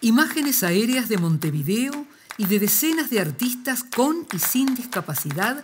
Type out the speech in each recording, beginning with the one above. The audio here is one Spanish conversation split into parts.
Imágenes aéreas de Montevideo y de decenas de artistas con y sin discapacidad.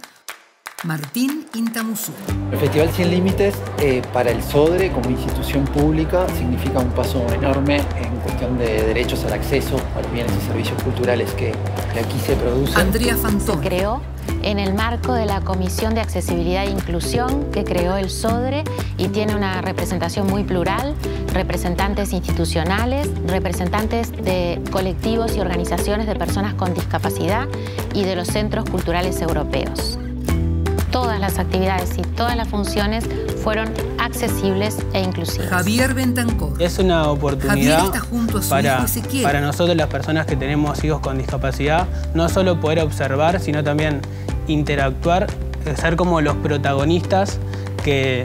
Martín Intamuzú. El Festival Sin Límites, para el SODRE como institución pública, significa un paso enorme en cuestión de derechos al acceso a los bienes y servicios culturales que aquí se producen. Andrea Fantón. Se creó en el marco de la Comisión de Accesibilidad e Inclusión que creó el SODRE y tiene una representación muy plural, representantes institucionales, representantes de colectivos y organizaciones de personas con discapacidad y de los centros culturales europeos. Todas las actividades y todas las funciones fueron accesibles e inclusivas. Javier Bentancor. Es una oportunidad está junto a su hijo Ezequiel. Para nosotros, las personas que tenemos hijos con discapacidad, no solo poder observar, sino también interactuar, ser como los protagonistas que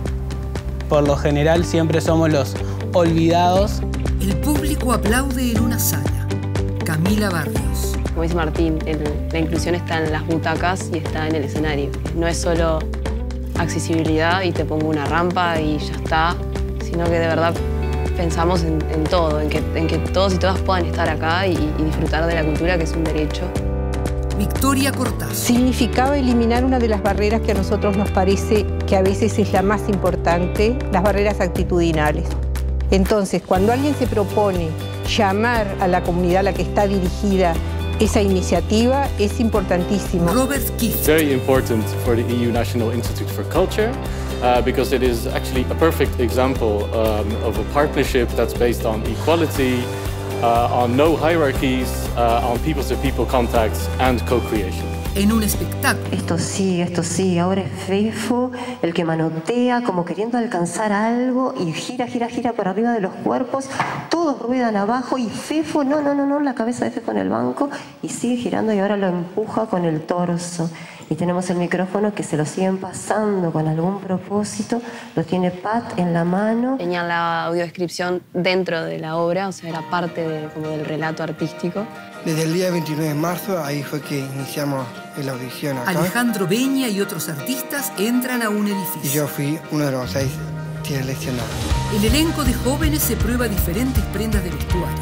por lo general siempre somos los olvidados. El público aplaude en una sala. Camila Barrios. Como dice Martín, la inclusión está en las butacas y está en el escenario. No es solo accesibilidad y te pongo una rampa y ya está, sino que de verdad pensamos en todo, en que todos y todas puedan estar acá y disfrutar de la cultura, que es un derecho. Victoria Cortázar. Significaba eliminar una de las barreras que a nosotros nos parece que a veces es la más importante, las barreras actitudinales. Entonces, cuando alguien se propone llamar a la comunidad a la que está dirigida esa iniciativa, es importantísimo. Robert Keith. It's very important for the EU National Institute for Culture because it is actually a perfect example of a partnership that's based on equality, on no hierarchies, on people-to-people contacts and co-creation. En un espectáculo. Esto sí, ahora es Fefo el que manotea como queriendo alcanzar algo y gira por arriba de los cuerpos, todos ruedan abajo y Fefo, no, la cabeza de Fefo en el banco y sigue girando y ahora lo empuja con el torso. Y tenemos el micrófono que se lo siguen pasando con algún propósito, lo tiene Pat en la mano. Tenían la audiodescripción dentro de la obra, o sea, era parte como del relato artístico. Desde el día 29 de marzo, ahí fue que iniciamos la audición acá. Alejandro Beña y otros artistas entran a un edificio. Y yo fui uno de los 6 seleccionados. El elenco de jóvenes se prueba diferentes prendas de vestuario.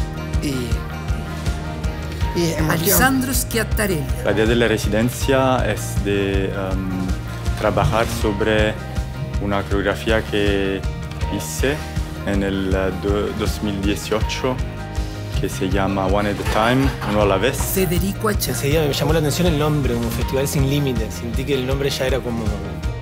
Y Alessandro Schiattarelli. La idea de la residencia es de trabajar sobre una coreografía que hice en el 2018 que se llama One at a Time, uno a la vez. Federico Achá. Enseguida me llamó la atención el nombre, un festival sin límites. Sentí que el nombre ya era como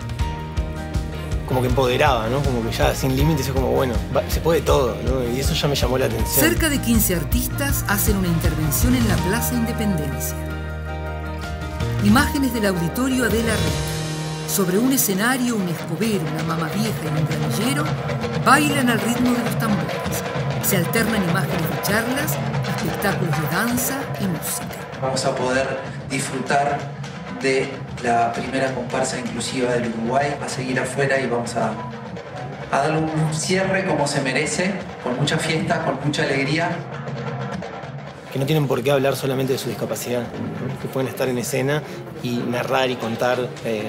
que empoderaba, ¿no? Como que ya sin límites es como, bueno, se puede todo, ¿no? Y eso ya me llamó la atención. Cerca de 15 artistas hacen una intervención en la Plaza Independencia. Imágenes del auditorio Adela Reta. Sobre un escenario, un escobero, una mama vieja y un granillero bailan al ritmo de los tambores. Se alternan imágenes de charlas, espectáculos de danza y música. Vamos a poder disfrutar de la primera comparsa inclusiva del Uruguay, a seguir afuera y vamos a darle un cierre como se merece, con mucha fiesta, con mucha alegría. Que no tienen por qué hablar solamente de su discapacidad, ¿no? Que pueden estar en escena y narrar y contar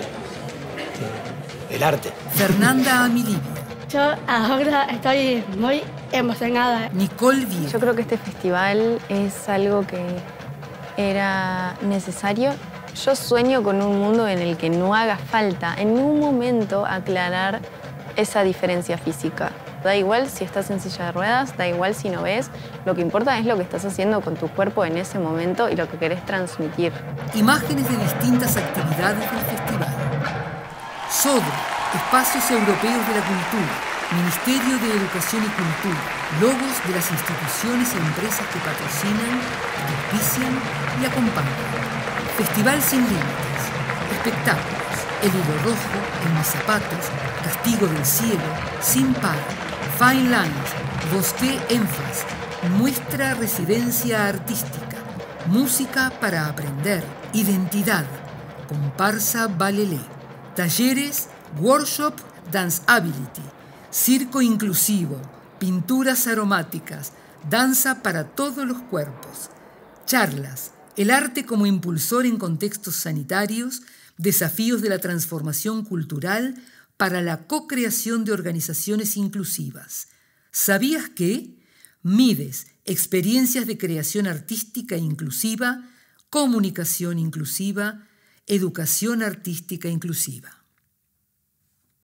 el arte. Fernanda Amilibio. Yo ahora estoy muy emocionada. Nicole Vier. Yo creo que este festival es algo que era necesario. Yo sueño con un mundo en el que no haga falta en ningún momento aclarar esa diferencia física. Da igual si estás en silla de ruedas, da igual si no ves. Lo que importa es lo que estás haciendo con tu cuerpo en ese momento y lo que querés transmitir. Imágenes de distintas actividades del festival. SODRE, Espacios Europeos de la Cultura, Ministerio de Educación y Cultura, logos de las instituciones y empresas que patrocinan, auspician y acompañan. Festival Sin Límites, espectáculos, El hilo rojo, En mis zapatos, Castigo del cielo, Sin par, Fine Lines, Bosquet Énfasis, Muestra Residencia Artística, Música para aprender, Identidad, Comparsa Balelé, Talleres, Workshop Danceability, Circo Inclusivo, Pinturas Aromáticas, Danza para todos los cuerpos, Charlas, El arte como impulsor en contextos sanitarios, Desafíos de la transformación cultural para la co-creación de organizaciones inclusivas. ¿Sabías que? Mides, experiencias de creación artística inclusiva, comunicación inclusiva, educación artística inclusiva.